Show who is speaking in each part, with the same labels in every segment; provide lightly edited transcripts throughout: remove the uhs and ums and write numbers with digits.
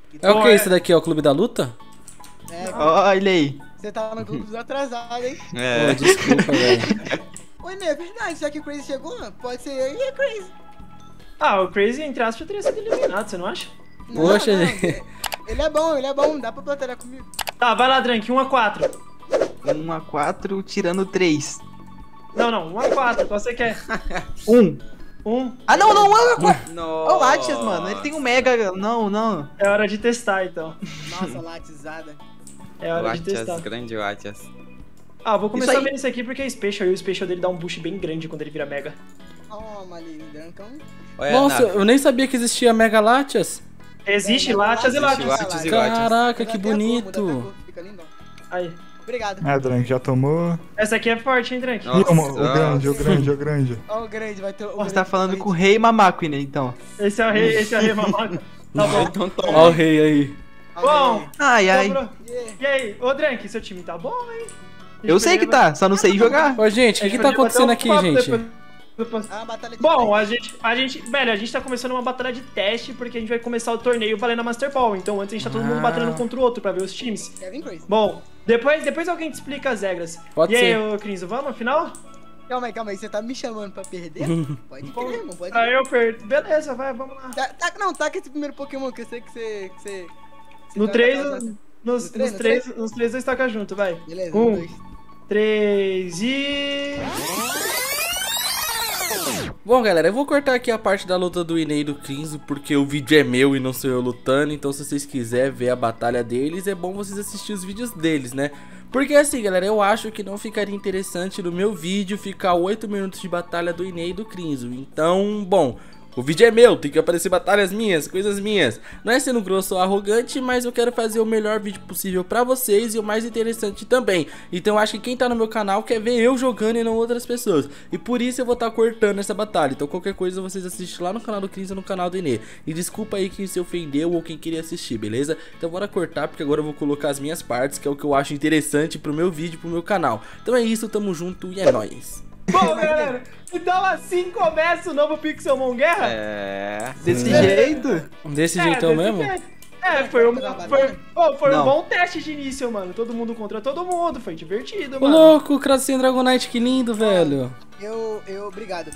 Speaker 1: É o que isso daqui? É o Clube da Luta?
Speaker 2: É,
Speaker 3: Olha aí.
Speaker 2: você tá no grupo atrasado, hein?
Speaker 1: Pô, desculpa, velho.
Speaker 2: Oi, Nê, é verdade, já que o Crazy chegou, pode ser eu e a Crazy.
Speaker 4: Ah, o Crazy, entre aspas, teria sido eliminado, você não acha?
Speaker 1: Poxa,
Speaker 2: ele é bom, dá pra batalhar comigo.
Speaker 4: Tá, vai lá, Drank, 1x4.
Speaker 3: 1x4 tirando 3.
Speaker 4: Não, 1x4, qual você quer?
Speaker 3: 1.
Speaker 4: 1.
Speaker 3: Ah, não, 1x4.
Speaker 5: Nossa.
Speaker 3: Ô, Latias, mano. Ele tem um mega. Não.
Speaker 4: É hora de testar, então.
Speaker 2: Nossa, latizada.
Speaker 4: É hora de testar.
Speaker 5: Latias, grande Latias.
Speaker 4: Ah, vou começar
Speaker 3: Isso aí.
Speaker 4: vendo isso aqui porque é Special e o Special dele dá um boost bem grande quando ele vira Mega.
Speaker 2: Toma ali, Drancão.
Speaker 5: Olha,
Speaker 1: Nossa,
Speaker 5: Nath.
Speaker 1: eu nem sabia que existia Mega Latias.
Speaker 4: Existe Latias e
Speaker 5: Existe
Speaker 4: Latias.
Speaker 5: Latias e Latias.
Speaker 1: Caraca, que
Speaker 2: Muda até a cor,
Speaker 1: bonito.
Speaker 2: fica lindão.
Speaker 4: Aí.
Speaker 2: Obrigado.
Speaker 6: Drank, já tomou.
Speaker 4: Essa aqui é forte, hein, Drank?
Speaker 5: Nossa.
Speaker 6: Ih, o grande.
Speaker 2: Ó, o grande, vai ter o.
Speaker 3: Você tá falando com o Rei Mamaco, né, então.
Speaker 4: Esse é o rei mamaco. Tá bom.
Speaker 5: Então toma.
Speaker 1: Ó o rei aí.
Speaker 4: Bom,
Speaker 3: Ai.
Speaker 4: sobrou. E aí, ô Drank, seu time tá bom, hein?
Speaker 3: Eu sei que tá, só não sei jogar.
Speaker 1: Ô, gente, o que tá acontecendo aqui, gente?
Speaker 2: Ah, batalha de
Speaker 4: Bom, a gente tá começando uma batalha de teste porque a gente vai começar o torneio valendo a Master Ball. Então antes a gente tá todo mundo batalhando contra o outro pra ver os times.
Speaker 2: Kevin Crazy.
Speaker 4: Bom, depois alguém te explica as regras.
Speaker 1: Pode
Speaker 4: e aí,
Speaker 1: ser.
Speaker 4: ô Cris, vamos, final?
Speaker 2: Calma aí, você tá me chamando pra perder? Pode crer, irmão, pode
Speaker 4: Aí
Speaker 2: crer.
Speaker 4: eu perdo. Beleza, vai, vamos lá.
Speaker 2: Taca esse primeiro Pokémon que eu sei que você.
Speaker 4: No
Speaker 2: vai
Speaker 4: 3,
Speaker 2: batalhar.
Speaker 4: nos
Speaker 2: três,
Speaker 4: 3 dois taca junto, vai.
Speaker 2: Beleza,
Speaker 4: 1,
Speaker 2: dois.
Speaker 4: 3 e...
Speaker 1: Bom, galera, eu vou cortar aqui a parte da luta do Inei e do Crinzo, porque o vídeo é meu e não sou eu lutando. Então se vocês quiserem ver a batalha deles, é bom vocês assistirem os vídeos deles, né? Porque assim, galera, eu acho que não ficaria interessante no meu vídeo ficar 8 minutos de batalha do Inei e do Crinzo. Então, bom, o vídeo é meu, tem que aparecer batalhas minhas, coisas minhas. Não é sendo grosso ou arrogante, mas eu quero fazer o melhor vídeo possível pra vocês e o mais interessante também. Então eu acho que quem tá no meu canal quer ver eu jogando e não outras pessoas. E por isso eu vou estar cortando essa batalha. Então qualquer coisa vocês assistem lá no canal do Cris ou no canal do Inê. E desculpa aí quem se ofendeu ou quem queria assistir, beleza? Então bora cortar, porque agora eu vou colocar as minhas partes, que é o que eu acho interessante pro meu vídeo, pro meu canal. Então é isso, tamo junto e é nóis.
Speaker 4: Bom, galera, então assim começa o novo Pixelmon Guerra.
Speaker 5: É.
Speaker 3: Desse jeito?
Speaker 1: Desse jeitão
Speaker 4: desse
Speaker 1: mesmo?
Speaker 4: jeito. Foi um
Speaker 3: Não.
Speaker 4: bom teste de início, mano. Todo mundo contra todo mundo, foi divertido,
Speaker 1: Ô
Speaker 4: mano.
Speaker 1: louco, Krasen Dragonite, que lindo, velho.
Speaker 2: Obrigado.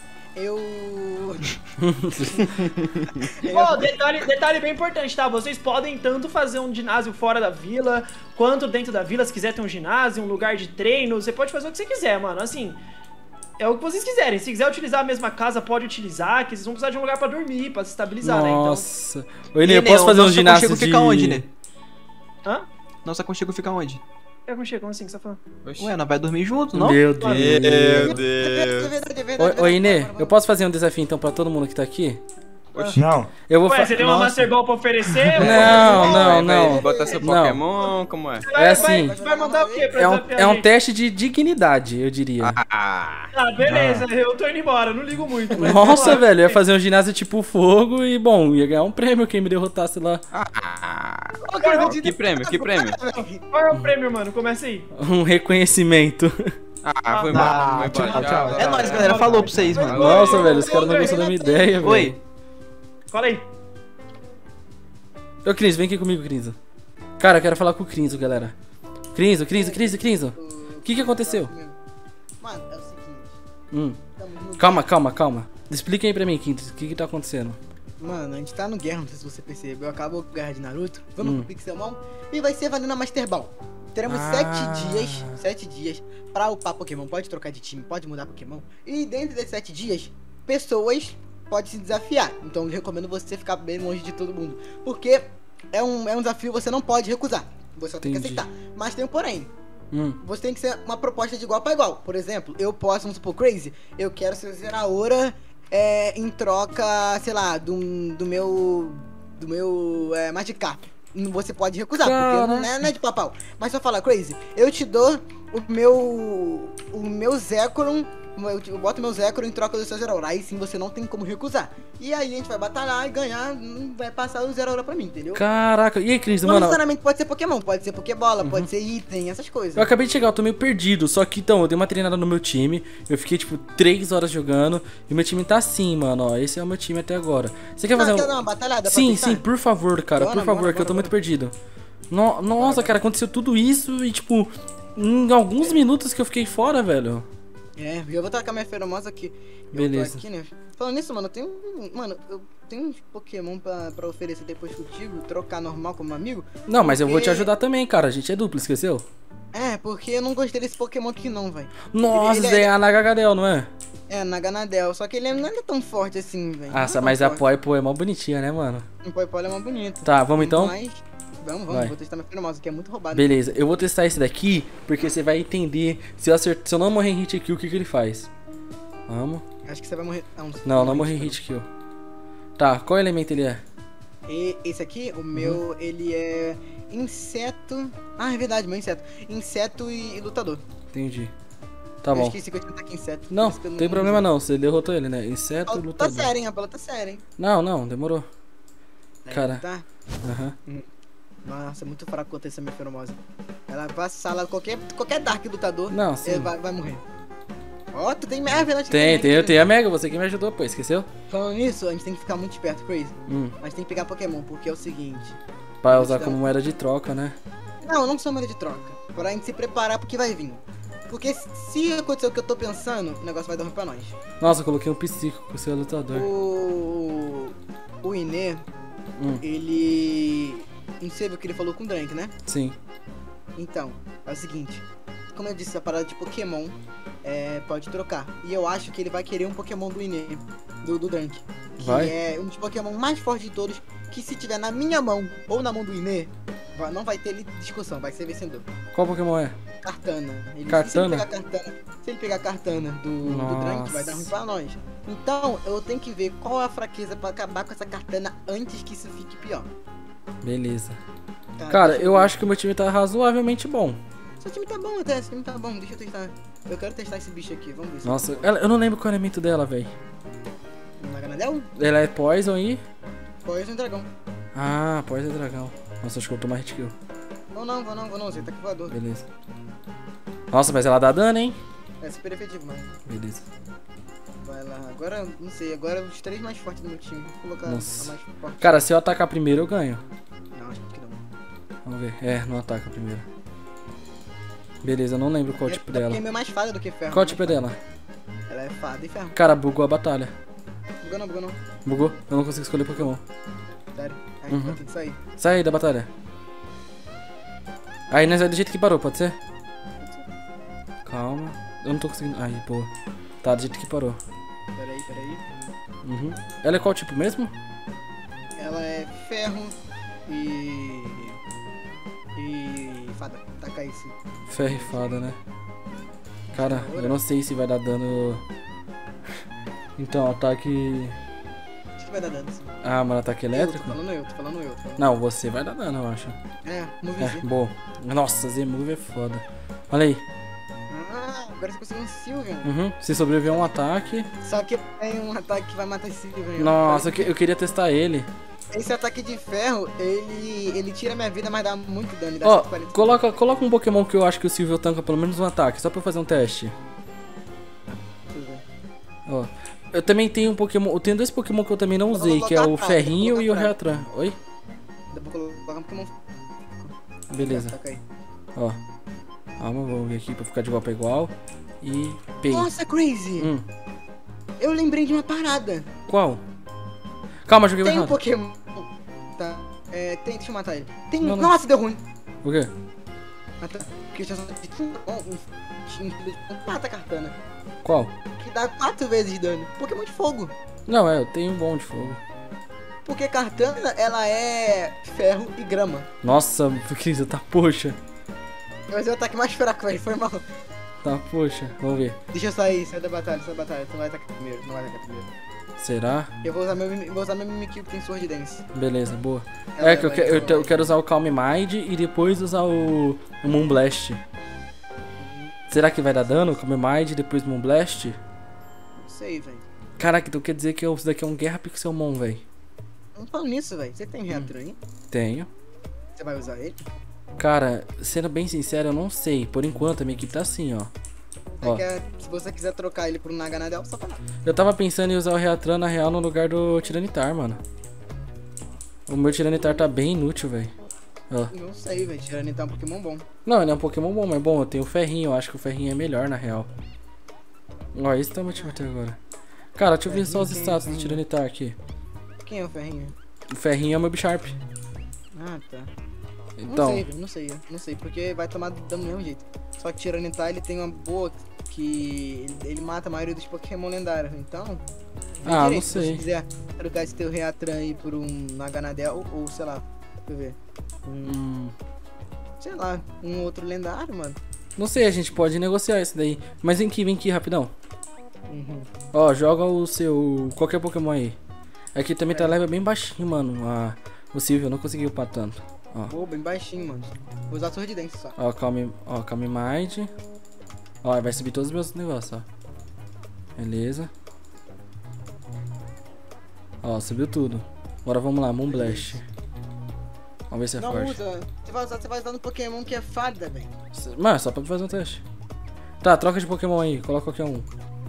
Speaker 4: Ó, detalhe bem importante, tá? Vocês podem tanto fazer um ginásio fora da vila, quanto dentro da vila, se quiser ter um ginásio, um lugar de treino, você pode fazer o que você quiser, mano. Assim, é o que vocês quiserem. Se quiser utilizar a mesma casa, pode utilizar, que vocês vão precisar de um lugar pra dormir, pra se estabilizar,
Speaker 1: Nossa.
Speaker 4: né?
Speaker 1: Ô, Inê, eu posso fazer um ginásio de...
Speaker 3: fica onde, né?
Speaker 4: Então... Hã?
Speaker 3: Nossa aconchego fica onde?
Speaker 4: É como chega, como assim que você tá falando?
Speaker 5: Oxi.
Speaker 3: Ué, nós vai dormir junto, não?
Speaker 1: Meu Deus.
Speaker 5: Meu Deus.
Speaker 2: É verdade.
Speaker 1: Ô, Inê, eu posso fazer um desafio então pra todo mundo que tá aqui?
Speaker 6: Não.
Speaker 1: Eu vou
Speaker 4: Ué, você tem uma
Speaker 1: Nossa.
Speaker 4: Master Ball pra oferecer?
Speaker 1: Não.
Speaker 5: Bota seu
Speaker 1: Não.
Speaker 5: Pokémon, como é?
Speaker 1: É assim,
Speaker 4: Vai mandar o quê pra
Speaker 1: é
Speaker 4: desafiar a
Speaker 1: um
Speaker 4: gente?
Speaker 1: teste de dignidade, eu diria.
Speaker 5: Ah.
Speaker 4: Ah, beleza, eu tô indo embora, não ligo muito. Mas
Speaker 1: Nossa,
Speaker 4: vamos lá.
Speaker 1: velho, eu ia fazer um ginásio tipo fogo e, bom, ia ganhar um prêmio quem me derrotasse lá.
Speaker 5: Que prêmio, que prêmio?
Speaker 4: Qual é o prêmio, mano? Começa aí.
Speaker 1: Um reconhecimento.
Speaker 5: Ah, foi mal. Foi
Speaker 6: tchau,
Speaker 5: embora.
Speaker 6: tchau.
Speaker 3: É nóis, galera. Falou pra vocês, mano.
Speaker 1: Nossa, velho, os caras não gostam da minha ideia, velho.
Speaker 3: Oi.
Speaker 4: Fala aí.
Speaker 1: Ô, Crinzo, vem aqui comigo, Crinzo. Cara, eu quero falar com o Crinzo, galera. Crinzo. O que aconteceu?
Speaker 2: Mano, é o seguinte. Tamo no...
Speaker 1: Calma. Explica aí pra mim, Crinzo, o que tá acontecendo?
Speaker 2: Mano, a gente tá no guerra, não sei se você percebeu. Acabou com a guerra de Naruto. Vamos pro Pixelmon e vai ser valendo a Master Ball. Teremos 7 dias pra upar Pokémon. Pode trocar de time, pode mudar Pokémon. E dentro desses 7 dias, pessoas podem se desafiar. Então eu recomendo você ficar bem longe de todo mundo. Porque é um desafio que você não pode recusar. Você só tem que aceitar. Mas tem um porém. Você tem que ser uma proposta de igual para igual. Por exemplo, eu posso, vamos supor, Crazy, eu quero ser Zeraora em troca, sei lá, do meu Magikarp. Você pode recusar, porque não é de papau. Mas só falar, Crazy, eu te dou o meu Zekrom eu boto meu Zekrom em troca do seu Zeraora. Aí sim você não tem como recusar. E aí a gente vai batalhar e ganhar, vai passar o Zeraora pra mim, entendeu?
Speaker 1: Caraca, e aí, Cris,
Speaker 2: Não
Speaker 1: mano?
Speaker 2: necessariamente pode ser Pokémon, pode ser Pokébola, pode ser item, essas coisas.
Speaker 1: Eu acabei de chegar, eu tô meio perdido. Só que então, eu dei uma treinada no meu time. Eu fiquei tipo 3 horas jogando. E meu time tá assim, mano. Ó, esse é o meu time até agora. Você quer fazer
Speaker 2: Quer dar uma batalhada?
Speaker 1: Sim, sim, por favor, cara,
Speaker 2: Bora,
Speaker 1: por favor,
Speaker 2: bora,
Speaker 1: que eu tô
Speaker 2: bora,
Speaker 1: muito perdido. Nossa, cara, aconteceu tudo isso e tipo, em alguns minutos que eu fiquei fora, velho.
Speaker 2: É, eu vou tacar minha feromosa aqui.
Speaker 1: Beleza.
Speaker 2: Eu tô aqui, né? Falando nisso, mano, eu tenho uns Pokémon pra oferecer depois contigo, trocar normal como amigo.
Speaker 1: Não, mas eu vou te
Speaker 2: porque-
Speaker 1: ajudar também, cara. A gente é duplo, esqueceu?
Speaker 2: É, porque eu não gostei desse Pokémon aqui não, velho.
Speaker 1: Nossa,
Speaker 2: Ele
Speaker 1: Zé, é a Nagagadel, não é?
Speaker 2: É, Naganadel, só que ele não é tão forte assim, velho.
Speaker 1: Nossa, mas a Poipo é mó bonitinha, né, mano?
Speaker 2: O Poipole é mais bonito.
Speaker 1: Tá, vamos então?
Speaker 2: Mas, vamos,
Speaker 1: Vai.
Speaker 2: vou testar minha feromosa, que é muito roubado.
Speaker 1: Beleza, eu vou testar esse daqui, porque você vai entender se eu não morrer em hit kill, o que ele faz. Vamos.
Speaker 2: Acho que você vai morrer.
Speaker 1: Não morri em hit kill. Tá, qual elemento ele é?
Speaker 2: E esse aqui, o meu, ele é inseto. Ah, é verdade, meu inseto. Inseto e lutador.
Speaker 1: Entendi. Tá
Speaker 2: Eu
Speaker 1: bom.
Speaker 2: esqueci que eu tinha ataque inseto.
Speaker 1: Não,
Speaker 2: Por isso que eu
Speaker 1: tem problema não, você derrotou ele, né? Inseto e
Speaker 2: Tá
Speaker 1: lutador.
Speaker 2: sério, hein? A bola tá séria, hein?
Speaker 1: Não, demorou. Cara.
Speaker 2: Tá.
Speaker 1: Aham.
Speaker 2: Nossa, é muito fraco contra essa minha feromosa. Ela vai sala qualquer Dark lutador.
Speaker 1: Não, sim.
Speaker 2: Ele vai morrer. Ó, tu tem Mega, verdade?
Speaker 1: Tem a Mega, você que me ajudou, pô, esqueceu?
Speaker 2: Falando nisso, a gente tem que ficar muito esperto, Crazy.
Speaker 1: Hum,
Speaker 2: A gente tem que pegar Pokémon, porque é o seguinte.
Speaker 1: pra usar como moeda de troca, né?
Speaker 2: Não sou moeda de troca. Pra gente se preparar porque vai vir. Porque se acontecer o que eu tô pensando, o negócio vai dar ruim pra nós.
Speaker 1: Nossa, eu coloquei um psíquico com o seu lutador.
Speaker 2: O Inê, ele... Não sei o que ele falou com o Drank, né?
Speaker 1: Sim.
Speaker 2: Então, é o seguinte. Como eu disse, a parada de Pokémon pode trocar. E eu acho que ele vai querer um Pokémon do Inê, do Drank. Que
Speaker 1: Vai?
Speaker 2: é um dos Pokémon mais fortes de todos. Que se tiver na minha mão ou na mão do Inê, não vai ter discussão, vai ser vencedor.
Speaker 1: Qual Pokémon é?
Speaker 2: Cartana.
Speaker 1: Cartana?
Speaker 2: Se ele pegar Cartana do Drank, vai dar ruim pra nós. Então, eu tenho que ver qual é a fraqueza pra acabar com essa Cartana antes que isso fique pior.
Speaker 1: Beleza.
Speaker 2: Tá?
Speaker 1: Cara, eu acho que o meu time tá razoavelmente bom.
Speaker 2: Seu time tá bom até, seu time tá bom, deixa eu testar. Eu quero testar esse bicho aqui, vamos ver se
Speaker 1: Nossa, eu não lembro qual é o elemento dela, velho.
Speaker 2: Naganadel?
Speaker 1: Ela é Poison e...
Speaker 2: Poison Dragão.
Speaker 1: Ah, Poison é dragão. Nossa, acho que eu tô mais hit kill.
Speaker 2: Vou não, você tá com voador.
Speaker 1: Beleza. Nossa, mas ela dá dano, hein?
Speaker 2: É super efetivo, mano.
Speaker 1: Beleza.
Speaker 2: Vai lá, agora, não sei, agora os 3 mais fortes do meu time. Vou colocar
Speaker 1: Nossa.
Speaker 2: a mais forte.
Speaker 1: Cara, se eu atacar primeiro, eu ganho.
Speaker 2: Não, acho que não.
Speaker 1: Vamos ver. É, não ataca primeiro. Beleza, eu não lembro qual o tipo dela.
Speaker 2: Porque é meio mais fada do que ferro.
Speaker 1: Qual o
Speaker 2: né?
Speaker 1: tipo dela?
Speaker 2: Ela é fada e ferro.
Speaker 1: Cara, bugou a batalha.
Speaker 2: Bugou não.
Speaker 1: Bugou? Eu não consigo escolher Pokémon.
Speaker 2: Sério. Aí
Speaker 1: Uhum.
Speaker 2: vai ter que sair.
Speaker 1: Sai aí da batalha. Aí nós vai do jeito que parou, pode ser? Calma. Eu não tô conseguindo. Aí, boa. Tá, do jeito que parou.
Speaker 2: Peraí.
Speaker 1: Uhum. Ela é qual tipo mesmo?
Speaker 2: Ela é ferro e fada. Taca aí sim.
Speaker 1: Ferro e fada, né? Cara, eu não sei se vai dar dano. Então, ataque.
Speaker 2: Acho que vai dar dano sim.
Speaker 1: Ah, mano, ataque elétrico?
Speaker 2: Tô falando eu.
Speaker 1: Não, você vai dar dano, eu acho.
Speaker 2: É, move
Speaker 1: É, bom. Nossa, Z-Move é foda. Olha aí.
Speaker 2: Ah, agora você conseguiu um Sylveon.
Speaker 1: Uhum. Se sobreviver a um ataque.
Speaker 2: Só que tem um ataque que vai matar esse Sylveon.
Speaker 1: Nossa, eu queria testar ele.
Speaker 2: Esse ataque de ferro, ele tira minha vida, mas dá muito dano. Ele dá
Speaker 1: Ó,
Speaker 2: 140.
Speaker 1: coloca um Pokémon que eu acho que o Silvio tanca pelo menos um ataque, só pra eu fazer um teste.
Speaker 2: Deixa eu ver.
Speaker 1: Ó. Eu também tenho um Pokémon. Eu tenho 2 Pokémon que eu também não
Speaker 2: Eu vou
Speaker 1: usei, que é o
Speaker 2: colocar atrás,
Speaker 1: Ferrinho
Speaker 2: eu vou
Speaker 1: e o
Speaker 2: colocar
Speaker 1: Reatran. Oi?
Speaker 2: Eu vou colocar um Pokémon.
Speaker 1: Beleza.
Speaker 2: Taca aí.
Speaker 1: Ó. Calma, vamos ver aqui pra ficar de igual pra igual. E. Pei.
Speaker 2: Nossa, Crazy! Eu lembrei de uma parada.
Speaker 1: Qual? Calma, joguei
Speaker 2: Tem um
Speaker 1: errado.
Speaker 2: Pokémon. Tá. Deixa eu matar ele. Tem
Speaker 1: Não,
Speaker 2: um.
Speaker 1: não.
Speaker 2: Nossa, deu ruim.
Speaker 1: O quê?
Speaker 2: Mata. Porque já só mata a Cartana.
Speaker 1: Qual?
Speaker 2: Que dá 4 vezes de dano. Pokémon de fogo.
Speaker 1: Não, eu tenho um bom de fogo.
Speaker 2: Porque Cartana, ela é ferro e grama.
Speaker 1: Nossa, Cris, tá poxa.
Speaker 2: Mas é o ataque mais fraco, velho. Foi mal.
Speaker 1: Tá poxa. Vamos ver.
Speaker 2: Deixa eu sair da batalha. Tu não vai atacar primeiro.
Speaker 1: Será?
Speaker 2: Eu vou usar meu Mimikyu que tem Sword Dance.
Speaker 1: Beleza, boa.
Speaker 2: Ela
Speaker 1: É que
Speaker 2: vai
Speaker 1: eu quero usar o Calm Mind e depois usar o Moonblast. Será que vai dar dano? Calm Mind e depois Moonblast?
Speaker 2: sei, velho.
Speaker 1: Caraca, então quer dizer que isso daqui é um Guerra Pixelmon, velho.
Speaker 2: Não falando nisso, velho. Você tem Reatran aí?
Speaker 1: Tenho.
Speaker 2: Você vai usar ele?
Speaker 1: Cara, sendo bem sincero, eu não sei. Por enquanto, a minha equipe tá assim, ó. Ó.
Speaker 2: Se você quiser trocar ele por um Naganadel, só falar.
Speaker 1: Eu tava pensando em usar o Reatran, na real, no lugar do Tiranitar, mano. O meu Tiranitar tá bem inútil, velho. Ó.
Speaker 2: Não sei, velho. Tiranitar é um Pokémon bom.
Speaker 1: Não, ele é um Pokémon bom, mas bom, eu tenho o Ferrinho. Eu acho que o Ferrinho é melhor, na real. Ó, esse tá motivo até agora. Cara, deixa eu ver só os status do Tiranitar aqui.
Speaker 2: Quem é o Ferrinho?
Speaker 1: O Ferrinho é o meu Bisharp.
Speaker 2: Ah, tá.
Speaker 1: Então,
Speaker 2: Não sei, velho. Não sei, porque vai tomar dano do mesmo jeito. Só que Tiranitar, ele tem uma boa que ele mata a maioria dos Pokémon lendários. Então,
Speaker 1: não
Speaker 2: se
Speaker 1: sei.
Speaker 2: você quiser trocar esse teu Reatran aí por um Naganadel, ou sei lá, deixa eu ver. Sei lá, um outro lendário, mano.
Speaker 1: Não sei, a gente pode negociar isso daí. Mas vem aqui, rapidão.
Speaker 2: Uhum.
Speaker 1: Ó, joga o seu... qualquer Pokémon aí. Aqui também tá level bem baixinho, mano. O Silvio não conseguiu upar tanto. Ó.
Speaker 2: Pô, bem baixinho, mano. Vou usar Sword Dance só.
Speaker 1: Ó, Calm Mind. Ó, vai subir todos os meus negócios, ó. Beleza. Ó, subiu tudo. Agora vamos lá, Moonblast. Vamos ver se é
Speaker 2: Não
Speaker 1: forte.
Speaker 2: usa. Você vai usar no Pokémon que é fada, velho.
Speaker 1: Mano, só pra fazer um teste. Tá, troca de Pokémon aí. Coloca qualquer um.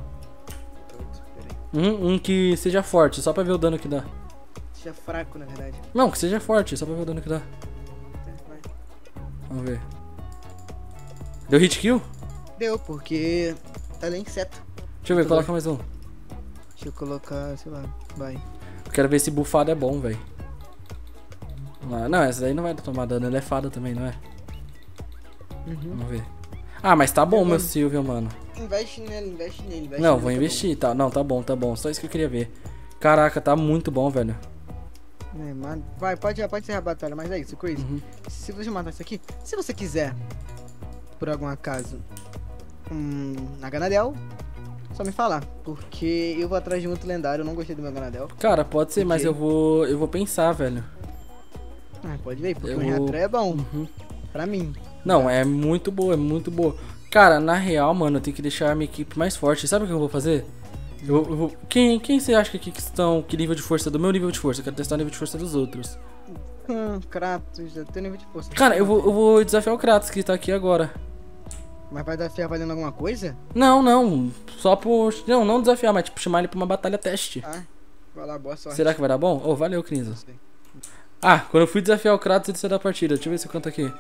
Speaker 1: Um que seja forte, só pra ver o dano que dá.
Speaker 2: Seja fraco, na verdade.
Speaker 1: Não, que seja forte, só pra ver o dano que dá.
Speaker 2: Vai.
Speaker 1: Vamos ver. Deu hit kill?
Speaker 2: Deu, porque ela é inseto.
Speaker 1: Deixa eu ver, coloca mais um.
Speaker 2: Deixa eu colocar, sei lá, vai.
Speaker 1: Eu quero ver se bufado é bom, velho. Não, essa daí não vai tomar dano, ela é fada também, não é? Vamos ver. Ah, mas tá bom, meu Silvio, mano.
Speaker 2: Investe nele.
Speaker 1: Não, vou investir, tá. Não, tá bom. Só isso que eu queria ver. Caraca, tá muito bom, velho.
Speaker 2: É, mano. Vai, pode encerrar a batalha, mas é isso, Crazy. Se você matar isso aqui, se você quiser, por algum acaso, Naganadel, só me falar. Porque eu vou atrás de um outro lendário, eu não gostei do meu Naganadel.
Speaker 1: Cara, pode ser, mas eu vou pensar, velho.
Speaker 2: Ah, pode ver, porque o Reatran é bom. Pra mim.
Speaker 1: Não, é muito boa, é muito boa. Cara, na real, mano, eu tenho que deixar a minha equipe mais forte. Sabe o que eu vou fazer? Eu vou... Quem você acha que aqui estão... Que nível de força? Do meu nível de força. Eu quero testar o nível de força dos outros.
Speaker 2: Kratos, já tem nível de força.
Speaker 1: Cara, eu vou desafiar o Kratos, que tá aqui agora.
Speaker 2: Mas vai desafiar valendo alguma coisa?
Speaker 1: Não. Só por... Não desafiar, mas tipo, chamar ele pra uma batalha teste.
Speaker 2: Ah, vai lá, boa sorte.
Speaker 1: Será que vai dar bom? Oh, valeu, Crinzo. Ah, quando eu fui desafiar o Kratos, ele saiu da partida. Deixa eu ver se eu canto aqui.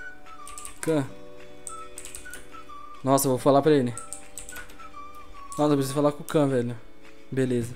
Speaker 1: Nossa, eu vou falar pra ele. Nossa, eu preciso falar com o Khan, velho. Beleza.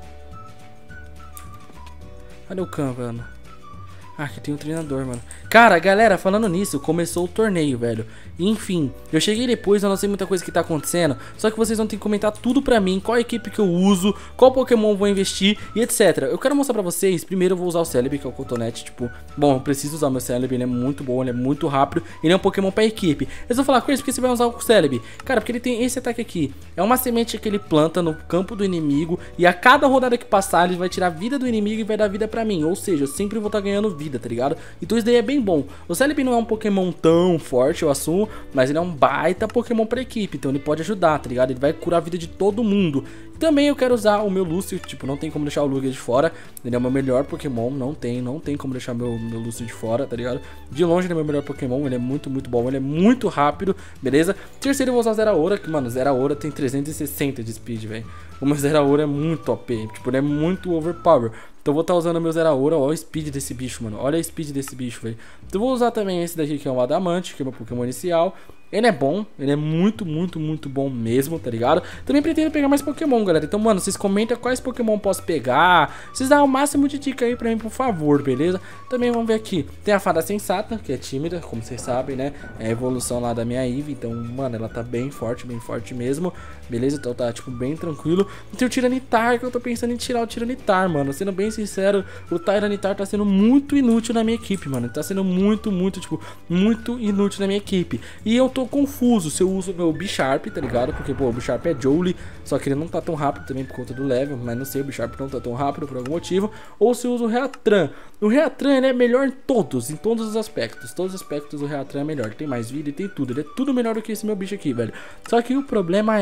Speaker 1: Cadê o Khan, velho? Ah, aqui tem um treinador, mano. Cara, galera, falando nisso, começou o torneio, velho. Enfim, eu cheguei depois, eu não sei muita coisa que tá acontecendo. Só que vocês vão ter que comentar tudo pra mim. Qual equipe que eu uso, qual Pokémon eu vou investir e etc. Eu quero mostrar pra vocês. Primeiro eu vou usar o Celebi, que é o Cotonete. Tipo, bom, eu preciso usar o meu Celebi. Ele é muito bom, ele é muito rápido. Ele é um Pokémon pra equipe. Eles vão falar, Chris, por que você vai usar o Celebi? Cara, porque ele tem esse ataque aqui. É uma semente que ele planta no campo do inimigo. E a cada rodada que passar, ele vai tirar a vida do inimigo e vai dar vida pra mim. Ou seja, eu sempre vou estar ganhando vida, tá ligado? Então isso daí é bem bom. O Celebi não é um Pokémon tão forte, eu assumo, mas ele é um baita Pokémon pra equipe, então ele pode ajudar, tá ligado? Ele vai curar a vida de todo mundo. Também eu quero usar o meu Lúcio, tipo, não tem como deixar o Lugia de fora. Ele é o meu melhor Pokémon, não tem como deixar meu Lúcio de fora, tá ligado? De longe ele é o meu melhor Pokémon, ele é muito bom, ele é muito rápido, beleza? Terceiro eu vou usar o Zeraora, que, mano, Zeraora tem 360 de speed, velho. O meu Zeraora é muito OP, tipo, ele é muito overpower. Então eu vou estar usando o meu Zeraora, olha o speed desse bicho, mano. Olha a speed desse bicho, velho. Então eu vou usar também esse daqui, que é o Adamante, que é o meu Pokémon inicial. Ele é bom, ele é muito bom mesmo, tá ligado? Também pretendo pegar mais Pokémon, galera. Então, mano, vocês comentam quais Pokémon eu posso pegar. Vocês dão o máximo de dica aí pra mim, por favor, beleza? Também vamos ver aqui. Tem a Fada Sensata, que é tímida, como vocês sabem, né? É a evolução lá da minha Eevee. Então, mano, ela tá bem forte mesmo. Beleza? Então tá, tipo, bem tranquilo. E tem o Tiranitar, que eu tô pensando em tirar o Tiranitar, mano. Sendo bem sincero, o Tyranitar tá sendo muito inútil na minha equipe, mano. Ele tá sendo muito inútil na minha equipe. E eu tô confuso se eu uso o meu Bisharp, tá ligado? Porque, pô, o Bisharp é Jolie, só que ele não tá tão rápido também por conta do level, mas não sei, o Bisharp não tá tão rápido por algum motivo. Ou se eu uso o Reatran. O Reatran, ele é melhor em todos os aspectos. Todos os aspectos do Reatran é melhor. Ele tem mais vida e tem tudo. Ele é tudo melhor do que esse meu bicho aqui, velho. Só que o problema é...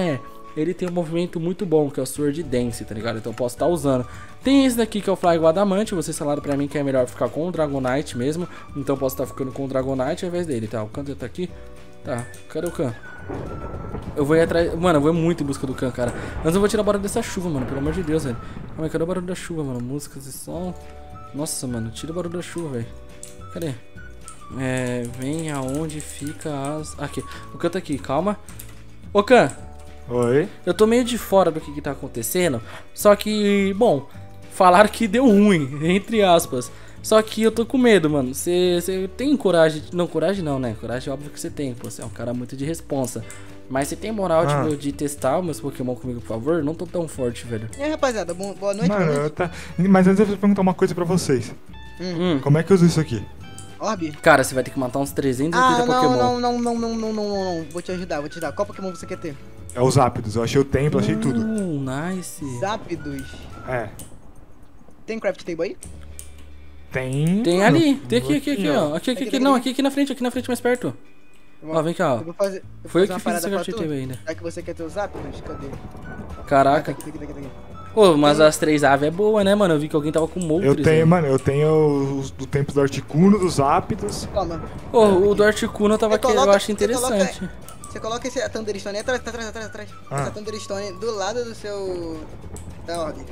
Speaker 1: ele tem um movimento muito bom, que é o Sword Dance, tá ligado? Então eu posso estar usando. Tem esse daqui que é o Flygo Adamante, vocês falaram pra mim que é melhor ficar com o Dragonite mesmo, então eu posso estar ficando com o Dragonite ao invés dele, tá? O Khan tá aqui? Tá, cadê o Khan? Eu vou ir atrás, mano, eu vou muito em busca do Khan, cara. Mas eu vou tirar o barulho dessa chuva, mano, pelo amor de Deus, velho. Calma aí, cadê o barulho da chuva, mano? Músicas e som. Nossa, mano, tira o barulho da chuva, velho. Cadê? Vem aonde fica as... Aqui, o Khan tá aqui, calma. Ô Khan,
Speaker 6: Oi?
Speaker 1: eu tô meio de fora do que tá acontecendo. Só que, bom, falaram que deu ruim, entre aspas. Só que eu tô com medo, mano. Você tem coragem... Não, coragem não, né? Coragem é óbvio que você tem, pô. Você é um cara muito de responsa. Mas você tem moral, tipo, de testar os meus Pokémon comigo, por favor? Não tô tão forte, velho.
Speaker 2: E aí, rapaziada, boa noite.
Speaker 6: Mano,
Speaker 2: boa noite.
Speaker 6: mas antes eu preciso perguntar uma coisa pra vocês. Como é que eu uso isso aqui?
Speaker 2: Orbe.
Speaker 1: Cara, você vai ter que matar uns 380 Pokémon.
Speaker 2: Não. Vou te ajudar. Qual Pokémon você quer ter?
Speaker 6: É os Zapdos. Eu achei o templo, achei tudo.
Speaker 1: Nice.
Speaker 2: Zapdos.
Speaker 6: É.
Speaker 2: Tem Craft Table aí?
Speaker 1: Tem ali. Tem aqui, ó. Aqui, não, aqui na frente, mais perto. Ó, vem cá, ó.
Speaker 2: Eu vou fazer
Speaker 1: Foi eu
Speaker 2: uma
Speaker 1: que fiz
Speaker 2: parada
Speaker 1: esse
Speaker 2: pra
Speaker 1: Craft
Speaker 2: tu.
Speaker 1: Table ainda.
Speaker 2: Já que você quer ter os Zapdos, cadê?
Speaker 1: Caraca.
Speaker 2: Tá aqui.
Speaker 1: Ô, mas as 3 aves é boa, né, mano? Eu vi que alguém tava com Moltres.
Speaker 6: Eu tenho, mano, eu tenho os do templo do Articuno, dos Zapdos.
Speaker 2: Toma.
Speaker 1: Ô, o do Articuno eu acho interessante.
Speaker 2: Você coloca esse Thunderstone atrás. Essa Thunderstone do lado do seu... Da ordem.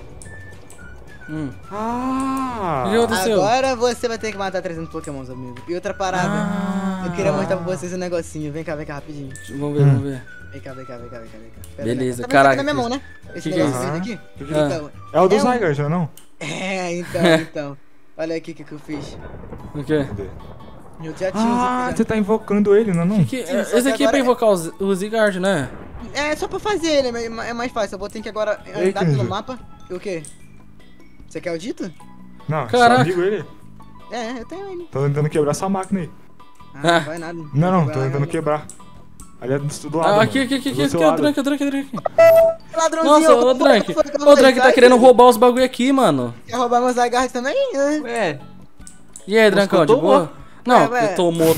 Speaker 1: O que aconteceu?
Speaker 2: Agora você vai ter que matar 300 Pokémons, amigo. E outra parada. Eu queria mostrar pra vocês um negocinho. Vem cá, rapidinho.
Speaker 1: Vamos ver.
Speaker 2: Vem cá. Pera,
Speaker 1: Beleza,
Speaker 2: tá
Speaker 1: caraca.
Speaker 2: Tá na minha mão, né? Esse
Speaker 1: Que é
Speaker 2: negocinho aqui. Então,
Speaker 6: É o do Zygarde, não é não?
Speaker 2: então. Olha aqui o que eu fiz.
Speaker 1: O quê?
Speaker 2: Eu já tinha
Speaker 6: Você tá invocando ele, não é não?
Speaker 1: Esse aqui é pra invocar o Zygarde, né?
Speaker 2: É só pra fazer ele, é mais fácil. Eu vou ter que agora andar pelo mapa. E o quê? Você quer o dito?
Speaker 6: Não,
Speaker 1: Caraca.
Speaker 6: seu amigo ele.
Speaker 2: Eu tenho ele.
Speaker 6: Tô tentando quebrar essa máquina aí.
Speaker 2: Não vai nada.
Speaker 6: Não, tô tentando quebrar. Ali é do lado,
Speaker 1: Aqui, o Drank.
Speaker 2: Ladrãozinho.
Speaker 1: Nossa, o Drank. O Drank tá querendo roubar os bagulho aqui, mano.
Speaker 2: Quer roubar meus Zygarde também?
Speaker 3: Ué,
Speaker 1: E aí, Drancão, de boa? Não,
Speaker 2: Ué.
Speaker 1: tomou.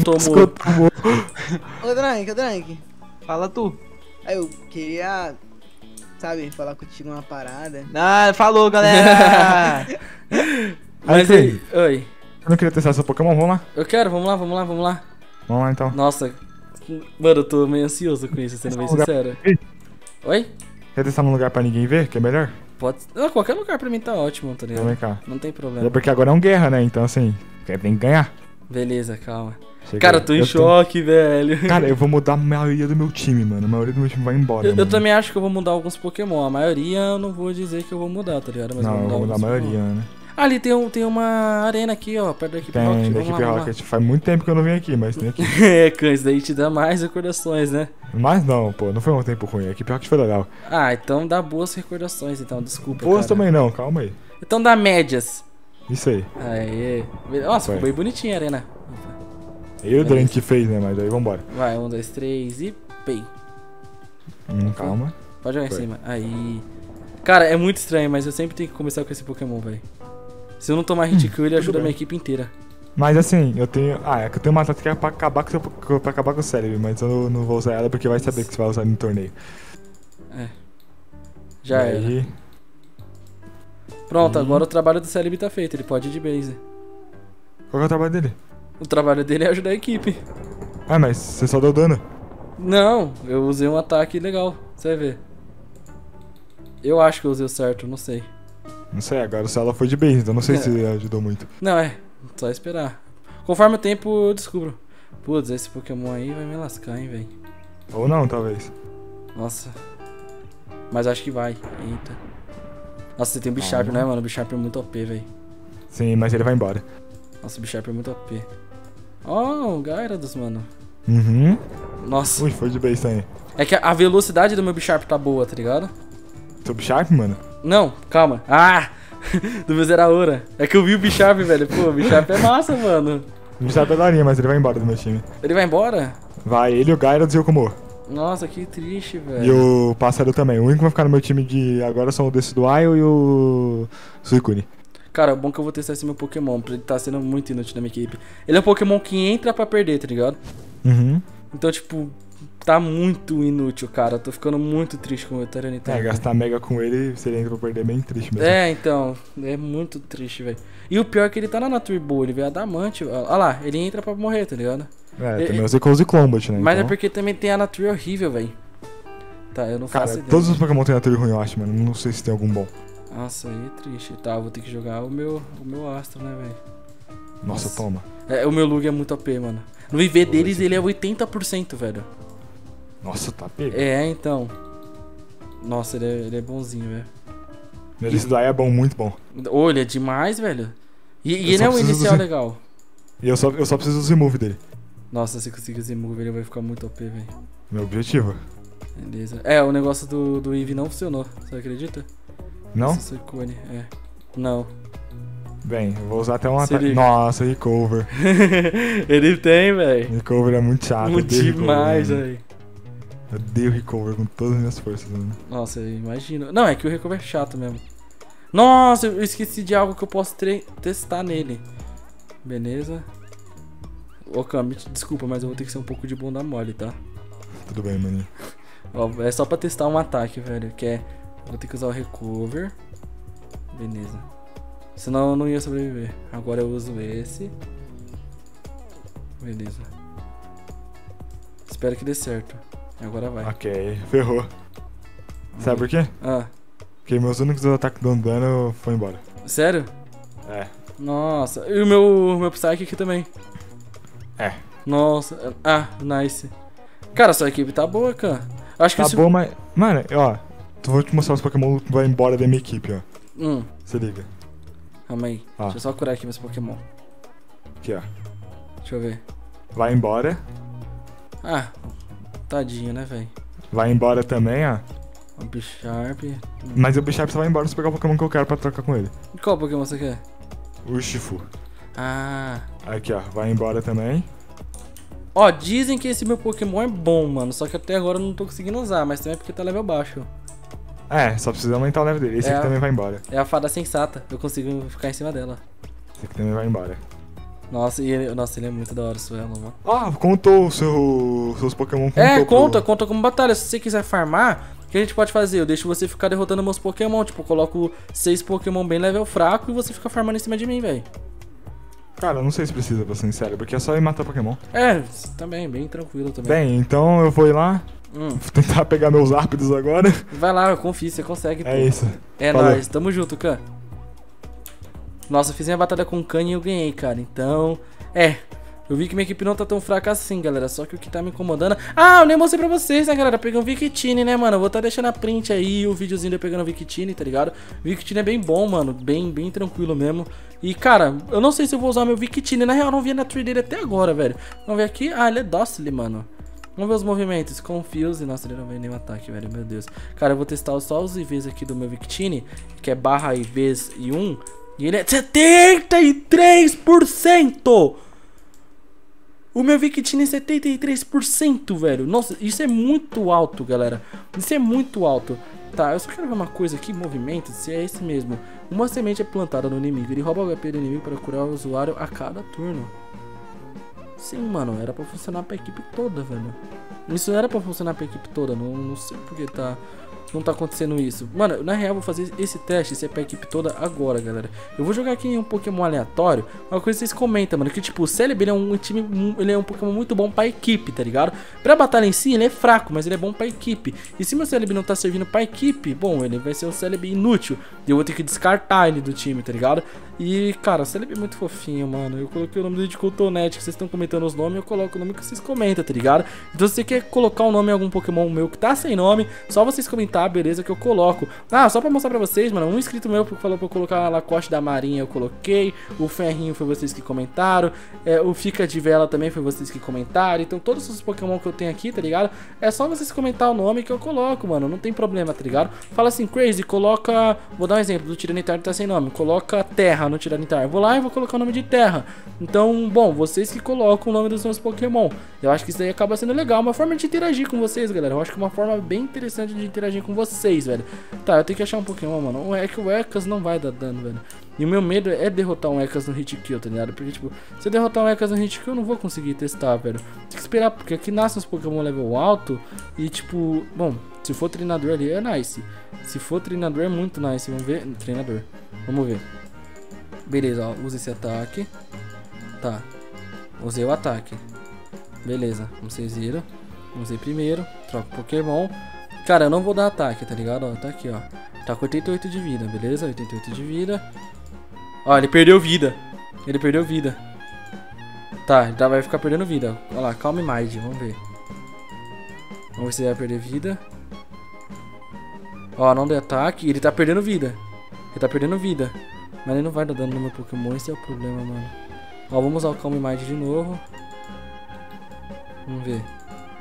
Speaker 2: Ô, Drank.
Speaker 3: fala tu.
Speaker 2: Aí eu queria, sabe, falar contigo uma parada.
Speaker 3: Ah, falou, galera.
Speaker 1: Mas aí, oi.
Speaker 6: Eu não queria testar seu Pokémon, vamos lá?
Speaker 1: Eu quero, vamos lá.
Speaker 6: Vamos lá então.
Speaker 1: Nossa, mano, eu tô meio ansioso com isso, sendo bem sincero. Oi?
Speaker 6: Quer testar num lugar pra ninguém ver, que é melhor?
Speaker 1: Pode. Não, qualquer lugar pra mim tá ótimo, tá ligado?
Speaker 6: Então vem cá.
Speaker 1: Não tem
Speaker 6: É
Speaker 1: problema.
Speaker 6: porque agora é um guerra, né? Então assim, tem que ganhar.
Speaker 1: Beleza, calma.
Speaker 6: Chega
Speaker 1: Cara,
Speaker 6: aí.
Speaker 1: eu tô em choque, velho.
Speaker 6: Cara, eu vou mudar a maioria do meu time, mano. A maioria do meu time vai embora.
Speaker 1: Eu
Speaker 6: mano.
Speaker 1: também acho que eu vou mudar alguns Pokémon. A maioria eu não vou dizer que eu vou mudar, tá ligado? Mas
Speaker 6: Não, eu vou mudar a
Speaker 1: alguns
Speaker 6: maioria,
Speaker 1: Pokémon.
Speaker 6: né?
Speaker 1: Ali tem uma arena aqui, ó, perto da equipe
Speaker 6: Tem,
Speaker 1: Rocket.
Speaker 6: da
Speaker 1: Vamos
Speaker 6: equipe
Speaker 1: lá, vamos
Speaker 6: Rocket. Faz muito tempo que eu não venho aqui, mas tem aqui.
Speaker 1: lá. É, Cães, isso daí te dá mais recordações, né?
Speaker 6: Mas não, pô, não foi um tempo ruim. A equipe Rocket foi legal.
Speaker 1: Ah, então dá boas recordações, então, desculpa,
Speaker 6: Boas
Speaker 1: cara.
Speaker 6: também não, calma aí.
Speaker 1: Então dá médias.
Speaker 6: Isso aí.
Speaker 1: Aê. Nossa, ficou
Speaker 6: Foi.
Speaker 1: bem bonitinha a arena.
Speaker 6: Eu e o Drank que fez, né? Mas aí vambora.
Speaker 1: Vai, 1, 2, 3 e pei.
Speaker 6: Calma.
Speaker 1: Pode jogar em
Speaker 6: Foi.
Speaker 1: cima. Aí. Cara, é muito estranho, mas eu sempre tenho que começar com esse Pokémon, velho. Se eu não tomar hit kill, ele ajuda a minha equipe inteira.
Speaker 6: Mas assim, eu tenho. É que eu tenho uma tática pra acabar com o cérebro, mas eu não vou usar ela porque vai saber que você vai usar no torneio.
Speaker 1: Já
Speaker 6: E
Speaker 1: era.
Speaker 6: aí,
Speaker 1: Pronto, agora o trabalho do cérebro tá feito, ele pode ir de base.
Speaker 6: qual que é o trabalho dele?
Speaker 1: O trabalho dele é ajudar a equipe.
Speaker 6: Ah, mas você só deu dano.
Speaker 1: Não, eu usei um ataque legal, você vai ver. Eu acho que eu usei o certo, não sei.
Speaker 6: Não sei, agora se ela foi de base, então não sei se ajudou muito.
Speaker 1: Não, só esperar. Conforme o tempo eu descubro. Putz, esse Pokémon aí vai me lascar, hein, velho.
Speaker 6: Ou não, talvez.
Speaker 1: Nossa. Mas acho que vai. Eita. Nossa, você tem o Bisharp, né, mano? O Bisharp é muito OP, velho.
Speaker 6: Sim, mas ele vai embora.
Speaker 1: Nossa, o Bisharp é muito OP. Oh, o Gyarados, mano.
Speaker 6: Uhum.
Speaker 1: Nossa.
Speaker 6: Ui, foi de base também.
Speaker 1: É que a velocidade do meu Bisharp tá boa, tá ligado?
Speaker 6: Seu Bisharp, mano?
Speaker 1: Não, calma. Ah! Do meu Zeraora. É que eu vi o Bisharp, velho. Pô, o Bisharp é massa, mano.
Speaker 6: O Bisharp é daorinha, mas ele vai embora do meu time.
Speaker 1: Ele vai embora?
Speaker 6: Vai, ele, o Gyarados e o Komor.
Speaker 1: Nossa, que triste, velho.
Speaker 6: E o Pássaro também. O único que vai ficar no meu time de agora são o Decidueye e o Suicune.
Speaker 1: Cara, é bom que eu vou testar esse meu Pokémon, pra ele tá sendo muito inútil na minha equipe. Ele é um Pokémon que entra pra perder, tá ligado?
Speaker 6: Uhum.
Speaker 1: Então, tipo, tá muito inútil, cara. Eu tô ficando muito triste com o Tyranitar.
Speaker 6: Gastar mega com ele, se ele entra pra perder, é bem triste mesmo.
Speaker 1: Então, é muito triste, velho. E o pior é que ele tá na Nature Boa, ele veio Adamante. Olha lá, ele entra pra morrer, tá ligado?
Speaker 6: Também usei com os Combat, né?
Speaker 1: Mas
Speaker 6: então...
Speaker 1: é porque também tem a Nature horrível, velho. Tá, eu não faço ideia.
Speaker 6: Todos os Pokémon tem Nature ruim, eu acho, mano. Não sei se tem algum bom.
Speaker 1: Nossa, aí é triste. Tá, eu vou ter que jogar o meu Astro, né, velho?
Speaker 6: Nossa, toma.
Speaker 1: O meu Lug é muito OP, mano. No IV deles ele é 80%, velho.
Speaker 6: Nossa, tá pego.
Speaker 1: Então. Nossa, ele é bonzinho, velho.
Speaker 6: Esse daí é bom, muito bom.
Speaker 1: Ele é demais, velho. E ele é um inicial legal.
Speaker 6: E eu só preciso dos remove dele.
Speaker 1: Nossa, se conseguir os remove, ele vai ficar muito OP, velho.
Speaker 6: Meu objetivo.
Speaker 1: Beleza. O negócio do Eevee não funcionou, você acredita?
Speaker 6: Não?
Speaker 1: Esse cone, Não.
Speaker 6: Bem, eu vou usar até um ataque. Nossa, Recover.
Speaker 1: Ele tem, velho.
Speaker 6: Recover é muito chato.
Speaker 1: Muito demais, velho.
Speaker 6: Eu odeio Recover com todas as minhas forças, mano.
Speaker 1: Nossa, eu imagino. Não, é que o Recover é chato mesmo. Nossa, eu esqueci de algo que eu posso testar nele. Beleza. Ô, Cam, desculpa, mas eu vou ter que ser um pouco de bunda mole, tá?
Speaker 6: Tudo bem, maninho.
Speaker 1: Ó, é só pra testar um ataque, velho. Que é... Vou ter que usar o Recover. Beleza. Senão eu não ia sobreviver. Agora eu uso esse. Beleza. Espero que dê certo. Agora vai.
Speaker 6: Ok, ferrou. Sabe por quê? Porque meus únicos ataques dando dano foi embora.
Speaker 1: Sério? Nossa. E o meu Psyche aqui também. Nossa. Nice. Cara, sua equipe tá boa, cara. Acho que
Speaker 6: tá boa, mas... Mano, ó. Vou te mostrar os Pokémon que vai embora da minha equipe, ó. Se liga.
Speaker 1: Calma aí. Deixa eu só curar aqui meus Pokémon.
Speaker 6: Aqui, ó.
Speaker 1: Deixa eu ver.
Speaker 6: Vai embora.
Speaker 1: Tadinho, né, velho?
Speaker 6: Vai embora também, ó.
Speaker 1: O Bisharp.
Speaker 6: Mas o Bisharp só vai embora se pegar o Pokémon que eu quero pra trocar com ele.
Speaker 1: Qual Pokémon você quer?
Speaker 6: O Urshifu. Aqui, ó. Vai embora também.
Speaker 1: Ó, dizem que esse meu Pokémon é bom, mano. Só que até agora eu não tô conseguindo usar. Mas também é porque tá level baixo.
Speaker 6: Só precisa aumentar o level dele. Esse aqui também vai embora.
Speaker 1: É a fada sensata. Eu consigo ficar em cima dela.
Speaker 6: Esse aqui também vai embora.
Speaker 1: Nossa, ele é muito da hora, o Suelo, mano.
Speaker 6: Contou seus Pokémon.
Speaker 1: Conta como batalha. Se você quiser farmar, o que a gente pode fazer? Eu deixo você ficar derrotando meus Pokémon. Tipo, eu coloco 6 Pokémon bem level fraco e você fica farmando em cima de mim, velho.
Speaker 6: Cara, eu não sei se precisa, pra ser sincero, porque é só ir matar Pokémon.
Speaker 1: Também, bem tranquilo também.
Speaker 6: Bem, então eu vou ir lá. Vou tentar pegar meus Ápidos agora.
Speaker 1: Vai lá, eu confio, você consegue.
Speaker 6: É isso.
Speaker 1: Nóis, tamo junto, Khan. Nossa, eu fiz minha batalha com o Khan e eu ganhei, cara. Então, eu vi que minha equipe não tá tão fraca assim, galera. Só que o que tá me incomodando... eu nem mostrei pra vocês, né, galera? Peguei um Victini, né, mano? Eu vou tá deixando a print aí, o videozinho de eu pegando o Victini, tá ligado? O Victini é bem bom, mano. Bem tranquilo mesmo. E, cara, eu não sei se eu vou usar meu Victini. Na real, eu não vi na tree dele até agora, velho. Vamos ver aqui. Ele é Docile, mano. Vamos ver os movimentos. Confuse. Nossa, ele não veio nenhum ataque, velho. Meu Deus. Cara, eu vou testar só os IVs aqui do meu Victini, que é barra IVs e 1. E ele é 73%! O meu Victini é 73%, velho. Nossa, isso é muito alto, galera. Isso é muito alto. Tá, eu só quero ver uma coisa aqui, movimento, se é esse mesmo. Uma semente é plantada no inimigo. Ele rouba o HP do inimigo para curar o usuário a cada turno. Sim, mano, era pra funcionar pra equipe toda, velho. Isso era pra funcionar pra equipe toda. Não sei porque não tá acontecendo isso. Mano, na real eu vou fazer esse teste, se é pra equipe toda agora, galera. Eu vou jogar aqui em um Pokémon aleatório. Uma coisa que vocês comentam, mano, que tipo, o Celebi ele é um Pokémon muito bom pra equipe, tá ligado? Pra batalha em si, ele é fraco, mas ele é bom pra equipe. E se meu Celebi não tá servindo pra equipe, bom, ele vai ser um Celebi inútil. E eu vou ter que descartar ele do time, tá ligado? E, cara, o Celebi é muito fofinho, mano. Eu coloquei o nome dele de Cotonete, que vocês estão comentando os nomes, eu coloco o nome que vocês comentam, tá ligado? Então se você quer colocar um nome em algum Pokémon meu que tá sem nome, só vocês comentar, beleza, que eu coloco. Só pra mostrar pra vocês, mano, um inscrito meu falou pra eu colocar a Lacoste da Marinha, eu coloquei. O Ferrinho foi vocês que comentaram. O Fica de Vela também foi vocês que comentaram. Então todos os Pokémon que eu tenho aqui, tá ligado? É só vocês comentar o nome que eu coloco, mano, não tem problema, tá ligado? Fala assim, Crazy, coloca... Vou dar um exemplo, do Tiranitar tá sem nome. Coloca Terra no Tiranitar. Vou lá e vou colocar o nome de Terra. Então, bom, vocês que colocam o nome dos meus Pokémon. Eu acho que isso daí acaba sendo legal. Uma forma de interagir com vocês, galera. Eu acho que é uma forma bem interessante de interagir com vocês, velho. Tá, eu tenho que achar um Pokémon, mano. É que o Ekans não vai dar dano, velho. E o meu medo é derrotar um Ekans no hit kill, tá ligado? Porque, tipo, se eu derrotar um Ekans no hit kill, eu não vou conseguir testar, velho. Tem que esperar, porque aqui nascem os Pokémon level alto. E, tipo, bom, se for treinador ali é nice. Se for treinador é muito nice. Vamos ver. Treinador. Vamos ver. Beleza, ó. Usa esse ataque. Tá. Usei o ataque. Beleza. Como vocês viram. Usei primeiro. Troca o Pokémon. Cara, eu não vou dar ataque, tá ligado? Ó, tá aqui, ó. Tá com 88 de vida, beleza? 88 de vida. Ó, ele perdeu vida. Ele perdeu vida. Tá, ele vai ficar perdendo vida. Olha lá, Calm Mind, vamos ver. Vamos ver se ele vai perder vida. Ó, não deu ataque. Ele tá perdendo vida. Ele tá perdendo vida. Mas ele não vai dar dano no meu Pokémon, esse é o problema, mano. Ó, vamos usar o Calm Mind de novo. Vamos ver.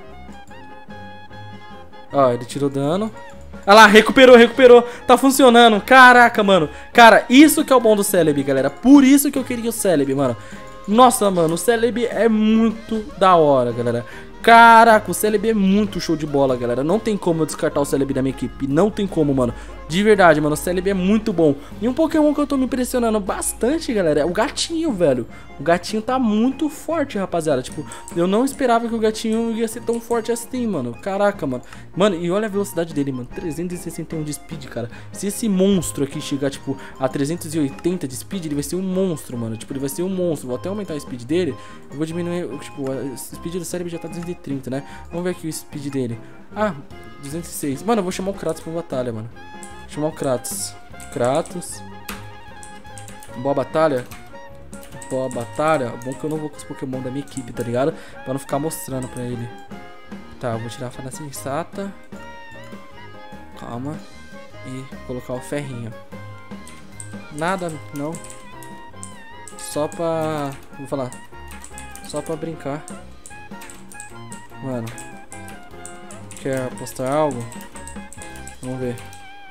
Speaker 1: Ó, ele tirou dano. Olha lá, recuperou. Tá funcionando. Caraca, mano. Cara, isso que é o bom do Celebi, galera. Por isso que eu queria o Celebi, mano. Nossa, mano, o Celebi é muito da hora, galera. Caraca, o Celebi é muito show de bola, galera. Não tem como eu descartar o Celebi da minha equipe. Não tem como, mano. De verdade, mano, o Celebi é muito bom. E um Pokémon que eu tô me impressionando bastante, galera, é o Gatinho, velho. O Gatinho tá muito forte, rapaziada. Tipo, eu não esperava que o Gatinho ia ser tão forte assim, mano. Caraca, mano. Mano, e olha a velocidade dele, mano. 361 de speed, cara. Se esse monstro aqui chegar, tipo, a 380 de speed, ele vai ser um monstro, mano. Tipo, ele vai ser um monstro. Vou até aumentar a speed dele. Eu vou diminuir, tipo, a speed do Celebi já tá 230, né? Vamos ver aqui o speed dele. Ah, 206. Mano, eu vou chamar o Kratos pra batalha, mano. Chamar o Kratos. Kratos. Boa batalha. Boa batalha. Bom que eu não vou com os Pokémon da minha equipe, tá ligado? Pra não ficar mostrando pra ele. Tá, eu vou tirar a fada sensata. Calma. E colocar o ferrinho. Nada, não. Só pra... Vou falar. Só pra brincar. Mano. Quer apostar algo? Vamos ver.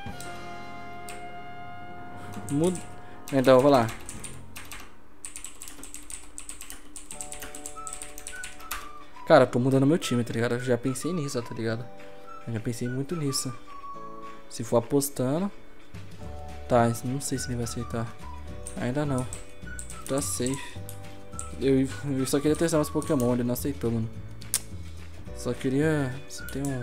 Speaker 1: Muda. Então, vou lá. Cara, tô mudando meu time, tá ligado? Eu já pensei nisso, tá ligado? Eu já pensei muito nisso. Se for apostando. Tá, não sei se ele vai aceitar. Ainda não. Tá safe. Eu só queria testar uns Pokémon, ele não aceitou, mano. Só queria... Se tem um...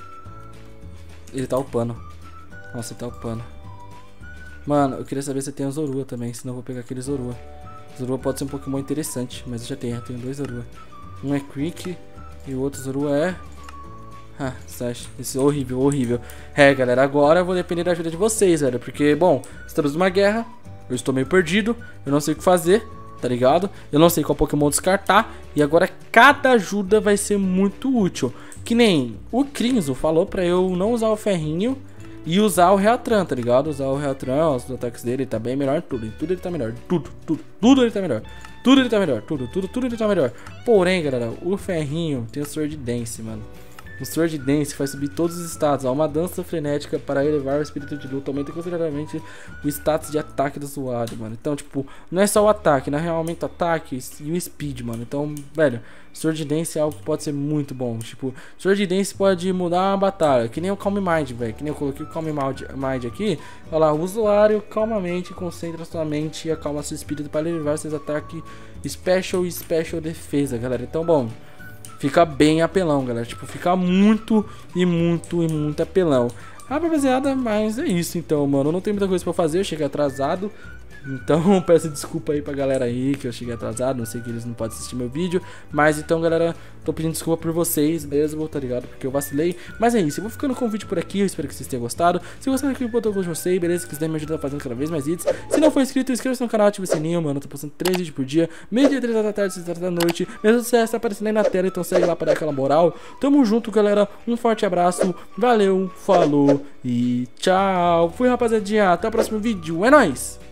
Speaker 1: Ele tá upando. Nossa, ele tá upando. Mano, eu queria saber se tem o Zorua também, senão eu vou pegar aquele Zorua. Zorua pode ser um Pokémon interessante, mas eu já tenho dois Zorua. Um é Quick e o outro Zorua é... Ah, Sash, esse é horrível, horrível. É, galera, agora eu vou depender da ajuda de vocês, velho. Porque, bom, estamos numa guerra, eu estou meio perdido, eu não sei o que fazer, tá ligado? Eu não sei qual Pokémon descartar. E agora cada ajuda vai ser muito útil. Que nem o Crinzo falou pra eu não usar o ferrinho e usar o Reatran, tá ligado? Usar o Reatran, os ataques dele, tá bem melhor em tudo. Em tudo ele tá melhor. Tudo ele tá melhor. Tudo ele tá melhor. Tudo ele tá melhor. Porém, galera, o ferrinho tem o Sword Dance, mano. O Sword Dance faz subir todos os status. Há uma dança frenética para elevar o espírito de luta. Aumenta consideravelmente o status de ataque do usuário, mano. Então, tipo, não é só o ataque, na real aumenta o ataque e o speed, mano. Então, velho, Sword Dance é algo que pode ser muito bom. Tipo, Sword Dance pode mudar uma batalha. Que nem o Calm Mind, velho. Que nem eu coloquei o Calm Mind aqui. Olha lá, o usuário calmamente concentra sua mente e acalma seu espírito para elevar seus ataques Special e Special Defesa, galera. Então, bom, fica bem apelão, galera. Tipo, fica muito apelão. Ah, rapaziada, mas é isso então, mano. Eu não tenho muita coisa pra fazer, eu cheguei atrasado. Então, peço desculpa aí pra galera aí que eu cheguei atrasado. Não sei que eles não podem assistir meu vídeo. Mas então, galera, tô pedindo desculpa por vocês mesmo, tá ligado? Porque eu vacilei. Mas é isso, eu vou ficando com o vídeo por aqui. Eu espero que vocês tenham gostado. Se gostaram, clique no botão de vocês, beleza? Se quiser me ajudar fazendo cada vez mais vídeos. Se não for inscrito, inscreva-se no canal, ative o sininho, mano. Eu tô postando 3 vídeos por dia. Meio-dia, 3 da tarde, 6 horas da noite. Meu sucesso tá aparecendo aí na tela, então segue lá pra dar aquela moral. Tamo junto, galera. Um forte abraço. Valeu, falou e tchau. Fui, rapaziadinha. Até o próximo vídeo. É nóis!